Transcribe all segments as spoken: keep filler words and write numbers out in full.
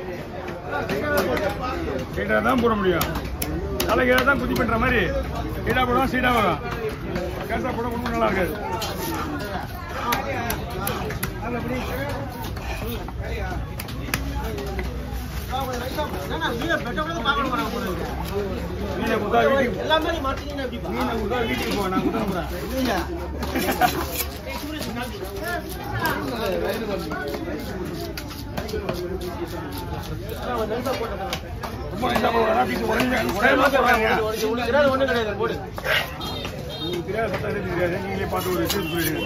ஸ்ட்ரைட்டாக தான் போட முடியும். தலைகீழ தான் குத்தி பண்ணுற மாதிரி ஸ்ட்ரைட்டாக போடுவோம், ஸ்ட்ரைட்டாக வரும். கேஸாக போட ரொம்ப நல்லா இருக்காது. மீனை கொடுத்தா வீட்டுக்கு மீனை கொடுத்தா வீட்டுக்கு போ, நான் கொடுத்து போகிறேன். ரொம்ப நைஸாக போடுறா பீஸ் உடனே உடனே போடுறாங்க. ஒன்றும் கிடையாது போடு. உங்களுக்கு தெரியாது, சட்டம் தெரியாது, நீங்களே பார்த்து ஒரு விஷயம் சொல்லிடுங்க.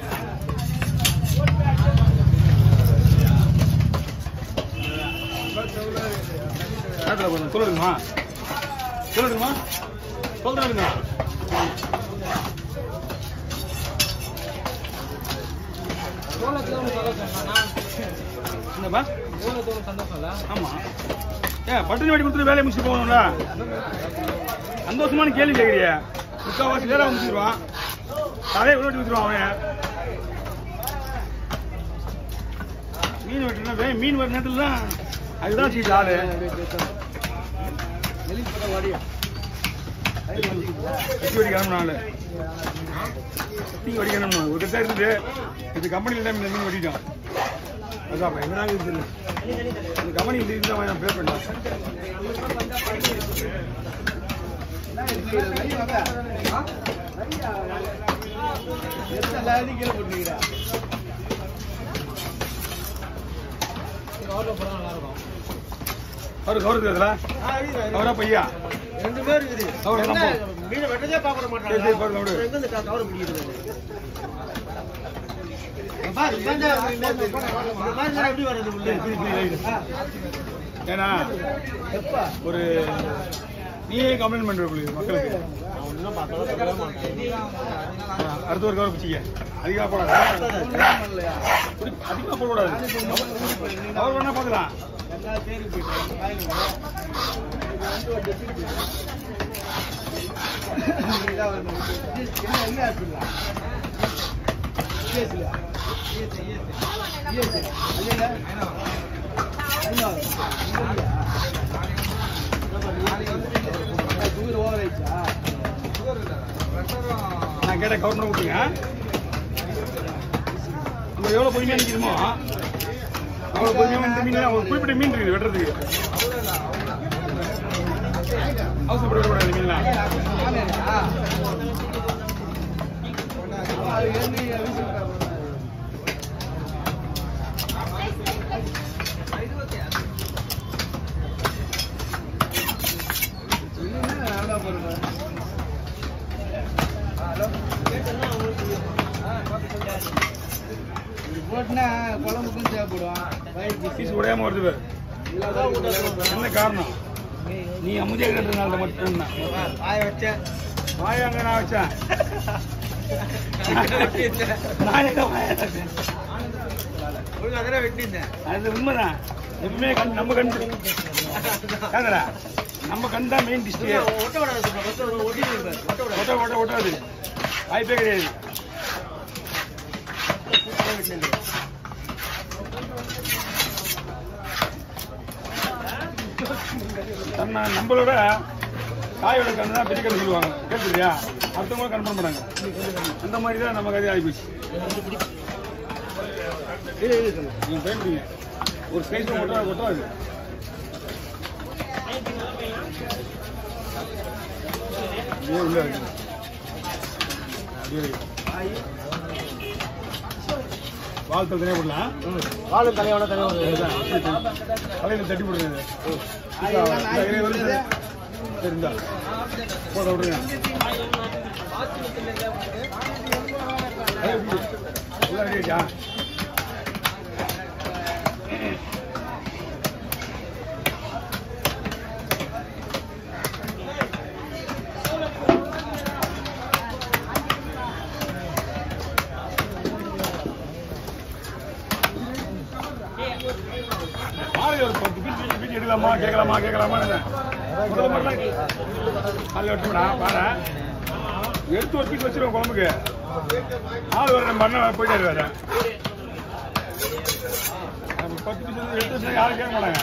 சொல்லுங்கம்மா சொல்லுங்கம்மா சொல்லுங்க. என்னப்பா சந்தோஷம்ல? ஆமா, ஏன் பட்டணி வாடி கொடுத்துட்டு வேலையை முடிச்சுட்டு போகணும்ல? சந்தோஷமான கேள்வி கேட்குறிய. முக்கால்வாசி வேலை முடிச்சிடுவான், தலையை விளையாட்டு கொடுத்துருவான் அவன். மீன் வெட்டினா மீன் வர நேரத்தில் தான் அதுதான் சீட்டு ஆளு வெட்டி வடிக்கணும். நாள் தீங்க வடிக்கணும். ஒரு கட்டா இருக்குது, இது கம்பெனியில் தான் மீன் வெட்டிட்டோம். அதான் எங்கனாலும் இருக்குது. இந்த கம்பெனி இருந்து தான் நான் பே பண்ணேன். கீழே போட்டுக்கிறேன். அவரு கவர் இருக்குதுல, அவரா பையா ரெண்டு பேர் இருக்குது. மீனை வெட்டதே பார்க்க மாட்டாங்க. ஏன்னா ஒரு நீயே கம்ப்ளைண்ட் பண்ற மக்களுக்கு அடுத்த ஒரு கவர் பிடிச்சிக்க. அதிகமா போடாது, அதிகமா போடக்கூடாது. கவர் பண்ணா பார்க்கலாம். நான் கேட்ட கவர் பண்ண கொடுத்துங்க. நம்ம எவ்வளவு பொறுமையா நிற்கிறோமோ அவ்வளவு பொறுமையா இந்த மீன் ஒரு குறிப்பிட்ட மீன் இருக்குது வெட்டுறதுக்கு. அவசரப்பட விடக்கூடாது மீன்லாம். குழம்புக்கும் தேவைப்படும். உடையாம வருது. என்ன காரணம்? நீ அமுதியா கட்டுறதுனால மட்டும் தான். வாய வச்சேன், வாய அங்க நான் வச்சேன். அது உண்மைதான். எப்பவுமே கண் நம்ம கண் கேக்குறா, நம்ம கண் தான் மெயின் டிஸ்ட். ஒட்ட ஒட்ட ஒட்டாது, வாய்ப்பே கிடையாது. நம்மளோட காயோட கண்ணு தான் பெரிய கண்ணு சொல்லுவாங்க, கேட்டுறியா? அடுத்தவங்களும் கன்ஃபார்ம் பண்ணாங்க. அந்த மாதிரி தான் நமக்கு அதே ஆகிப்போச்சு. நீங்கள் பயன்படுங்க, ஒரு ஸ்பேஸ் ஒட்டா ஒட்டாது. உள்ள வால் தனியாக போடலாம். வாழை தலையோட தனியாக தலையில் தட்டி போடுங்க. சரிந்தா போட விடுங்க. ரெடியா? எடுக்கலாமா கேட்கலாமா கேட்கலாமா பாரு. எடுத்து ஒரு பீஸ் வச்சிருவோம் குழம்புக்கு. ஆள் வர பண்ண போயிட்டாரு வேற. பத்து பீஸ் எடுத்து வச்சு யாரும் கேட்க மாட்டாங்க.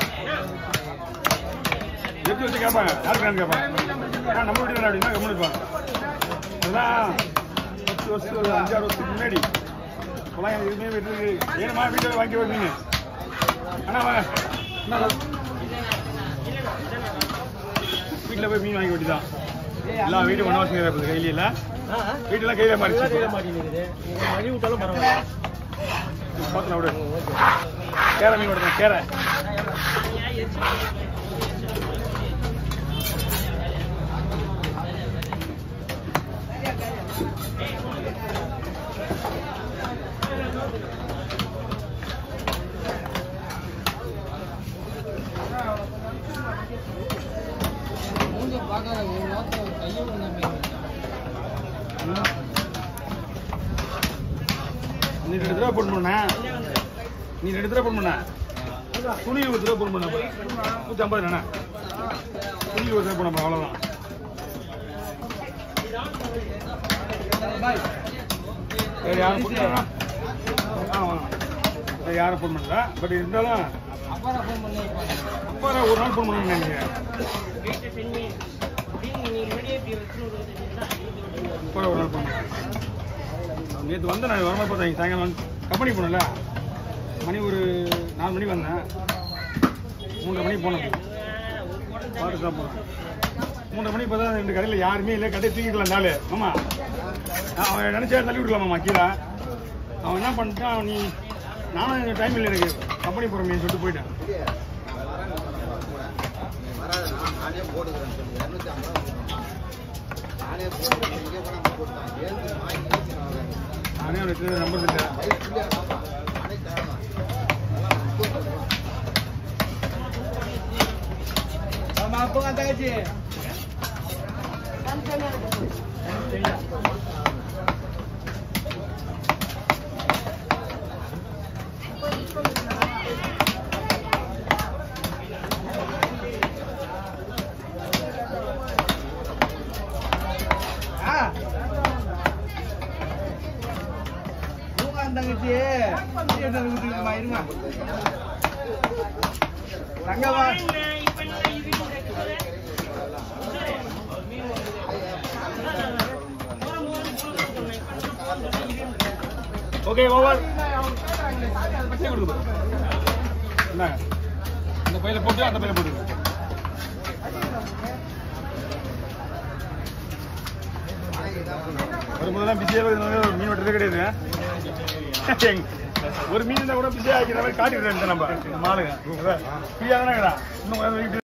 எடுத்து வச்சு கேட்பாங்க, யாருக்கு கேட்பாங்க. ஆனால் நம்ம வீட்டில் அப்படின்னா கம்முனிப்பாங்க. அதெல்லாம் பத்து வருஷம் ஒரு அஞ்சாறு வருஷத்துக்கு முன்னாடி இப்போலாம் எதுவுமே வீட்டுக்கு ஏன்னா வீட்டில் வாங்கி வருவீங்க. ஆனால் வாங்க வீட்டில் போய் மீன் வாங்கி வெட்டி தான் எல்லாம் வீட்டு ஒன்றா வச்சுக்கிறது கையில இல்லை வீட்டெல்லாம் கையில மாறிச்சு. கையில மாட்டினுக்குது மணி விட்டாலும் பரவாயில்ல. பார்த்துலாம் விடு கேரை மீன் விடுறேன் கேரை. நீ ரெண்டு தடவை போட்டு போன நீ ரெண்டு தடவை போட்டு போன துணி ஒரு தடவை போட்டு போன நூற்றி ஐம்பது தானே துணி ஒரு தடவை போன அவ்வளோதான். வேறு யாரும் போட்டு ஆ வாங்க வேறு யாரும் ஃபோன் பண்ணல. பட் இருந்தாலும் அப்பா ஒரு நாள் ஃபோன் பண்ணுங்க. நீங்கள் அப்பா ஒரு நாள் ஃபோன் பண்ணுங்க. நேற்று வந்து நான் வரமா பார்த்தேன் சாயங்காலம் வந்து கம்பெனி போனேன்ல மணி ஒரு நாலு மணிக்கு வந்தேன். மூன்றரை மணிக்கு போனேன் பார்த்து தான் போனேன். மூன்றரை மணிக்கு பார்த்தா ரெண்டு கடையில் யாருமே இல்லை. கடையை தூக்கிக்கலாம் நாள் ஆமாம் அவன் நினச்சா தள்ளி விடலாமாம்மா கீழே. அவன் என்ன பண்ணிட்டான் நீ நானும் டைம் இல்லை எனக்கு கம்பெனி போகிறோமே சொல்லிட்டு போயிட்டேன். நானே அவனுக்கு நம்பர் இல்லை. apa kata aja? Ah, bukan tangan dia, dia dah betul main mah. Tangga mas. Okay over பச்சை கொடுங்க. என்ன இந்த பையில போட்டு அந்த பையில போட்டு வரும்போது தான் பிஸியாக மீன் வெட்டுறதே கிடையாது. ஒரு மீன் கூட பிஸியாக ஆக்கிற மாதிரி காட்டிட்டு நம்ம மாலுங்க ஃப்ரீயாக தானே இன்னும்